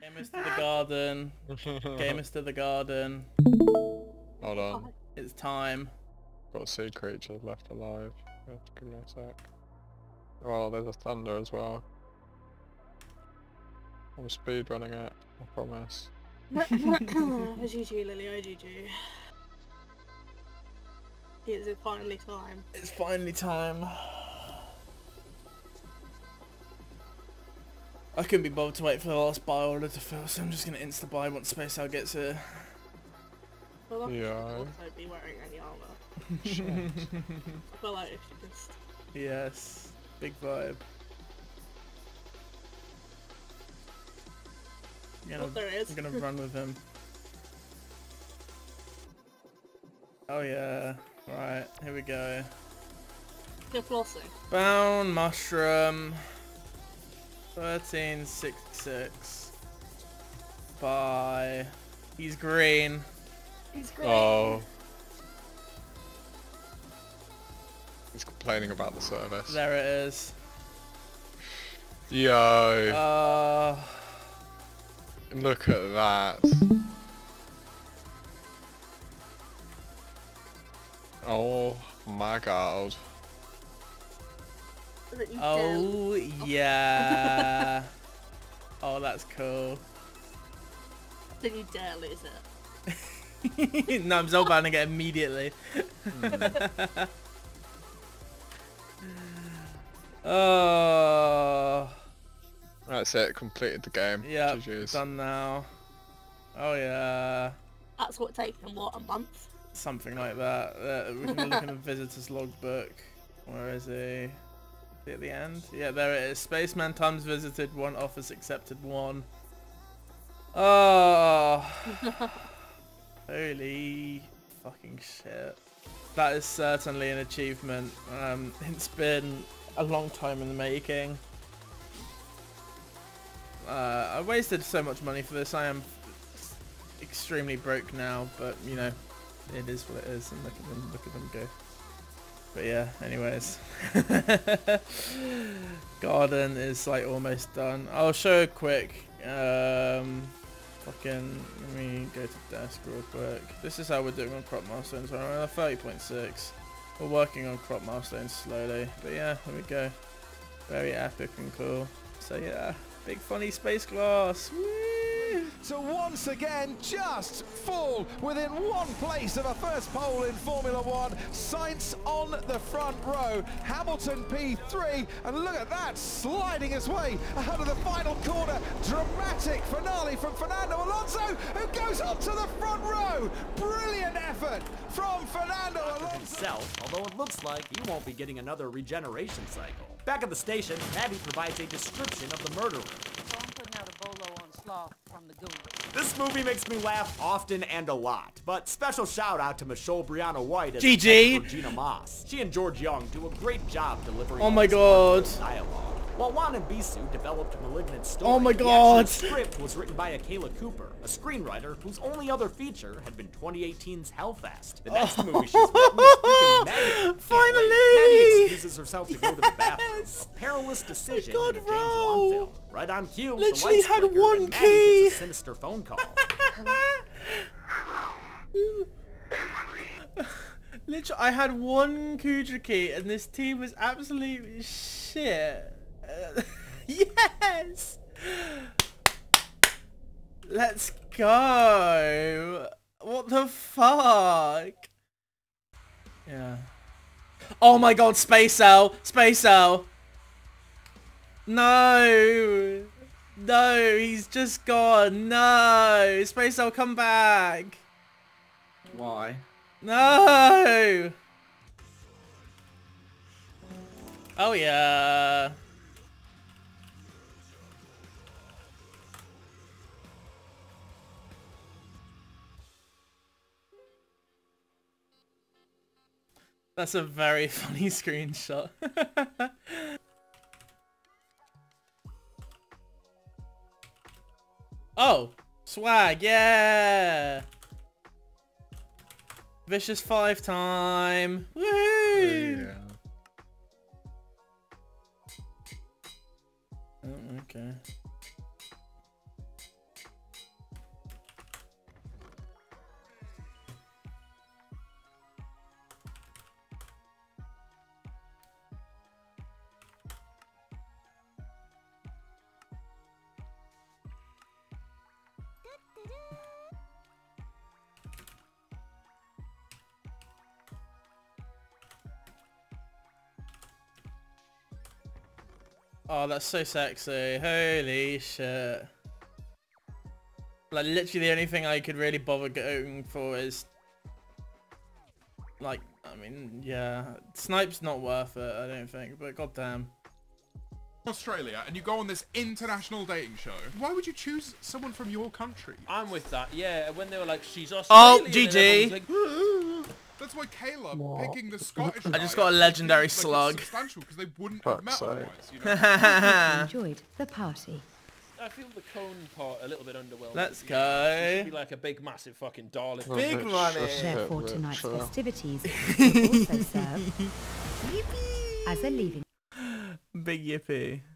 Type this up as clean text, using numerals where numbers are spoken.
Gamers to the garden. Gamers to the garden. Hold on. It's time. Got a sea creature left alive. You have to give me a sec. Well, there's a thunder as well. I'm speed running it, I promise. GG, Lily, GG. Is it finally time? It's finally time. I couldn't be bothered to wait for the last buy order to fill, so I'm just gonna insta buy once Space Out gets here. Well, Yeah. also be wearing any armor. I feel like if you just... Yes. Big vibe. There it is. I'm gonna run with him. Oh yeah. Right, here we go. You're flossing. Bound mushroom. 1366. Bye. He's green. He's great. Oh. He's complaining about the service. There it is. Yo. Look at that. Oh my god. Oh yeah. Oh, that's cool. Then you dare lose it. No, I'm so banning it immediately. Oh. That's it, completed the game. Yeah, GG's. done now. Oh yeah. That's what taken what, a month? Something like that. We can look in the visitor's logbook. Where is he? Is he at the end? Yeah, there it is. Spaceman times visited 1, offers accepted 1. Oh. Holy fucking shit. That is certainly an achievement. It's been a long time in the making. I wasted so much money for this. I am extremely broke now, but you know, it is what it is, and look at them go. But yeah, anyways. Garden is like almost done. I'll show a quick fucking, let me go to desk real quick. This is how we're doing on crop milestones. We're on 30.6. We're working on crop milestones slowly, but yeah, there we go. Very epic and cool. So yeah, big funny space glass. Woo! To once again just fall within one place of a first pole in Formula One. Sainz on the front row, Hamilton P3, and look at that, sliding his way out of the final corner. Dramatic finale from Fernando Alonso, who goes on to the front row. Brilliant effort from Fernando Alonso himself, although it looks like he won't be getting another regeneration cycle. Back at the station, Abby provides a description of the murderer. So I'm putting out a bolo on Sloth from the Goon. This movie makes me laugh often and a lot, but special shout out to Michelle Brianna White as GG. Regina Moss. She and George Young do a great job delivering Oh my god. dialogue. While Juan and Bisu developed Malignant Story, Oh my the god. actual script was written by Akela Cooper, a screenwriter whose only other feature had been 2018's Hellfest. The next movie she's written is freaking Maggie. Finally! Maddie excuses herself to go to the bathroom. A perilous decision God, in a James Wan bro. film. Right on cue, the Literally lights had flicker, one and Maddie key. gets a sinister phone call. Literally, I had one Kuja key and this team was absolute shit. Yes! Let's go! What the fuck? Yeah. Oh my god, Space Owl! Space Owl! No! No, he's just gone. No! Space Owl, come back! Why? No! Oh yeah. That's a very funny screenshot. Oh, swag, yeah! Vicious 5 time. Woohoo! Yeah. Oh, okay. Oh, that's so sexy. Holy shit. Like, literally the only thing I could really bother going for is... Like, I mean, yeah. Snipe's not worth it, I don't think, but goddamn. Australia, and you go on this international dating show. Why would you choose someone from your country? I'm with that, yeah. When they were like, she's Australian. Oh, and GG. everyone's like, That's why Caleb picking the Scottish I just guy got a legendary seems slug. It's substantial because they wouldn't have met Fuck's sake. otherwise, you know? Enjoyed the party. I feel the cone part a little bit underwhelming. Let's She go. should be like a big, massive fucking darling. Oh, Big bitch, money. that's it, Therefore, bitch, tonight's yeah. festivities will also serve as a leaving. Big yippee.